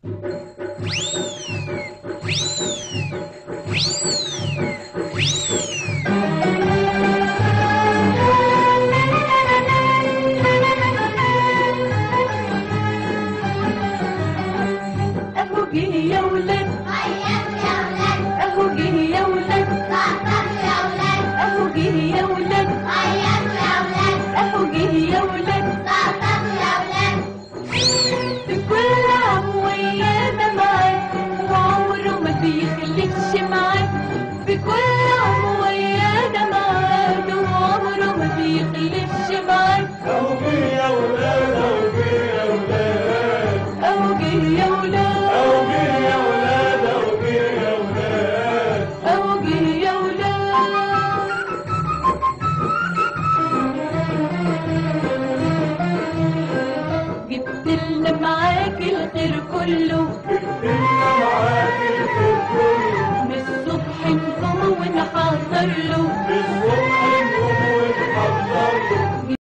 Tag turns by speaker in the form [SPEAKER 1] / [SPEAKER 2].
[SPEAKER 1] اهو جه يا ولاد
[SPEAKER 2] هيصوا يا ولاد،
[SPEAKER 1] اهو جه يا ولاد
[SPEAKER 2] زقططوا يا ولاد،
[SPEAKER 1] اهو جه يا ولاد
[SPEAKER 2] هيصوا يا ولاد،
[SPEAKER 1] اهو جه يا ولاد
[SPEAKER 2] زقططوا يا ولاد.
[SPEAKER 1] في كل عام ويانا معاه وعمره ما بيخلفش معاه، في كل عام ويانا معاه وعمره ما بيخلفش معاه.
[SPEAKER 3] اهو جه يا ولاد، اهو جه يا ولاد،
[SPEAKER 1] اهو جه يا ولاد
[SPEAKER 3] اهو جه يا ولاد، اهو جه يا ولاد.
[SPEAKER 1] اهو جه يا ولاد. جبت لنا معاك الخير كله،
[SPEAKER 3] معاك الخير كله،
[SPEAKER 1] من الصبح نقوم ونحضر له،
[SPEAKER 3] بالصبح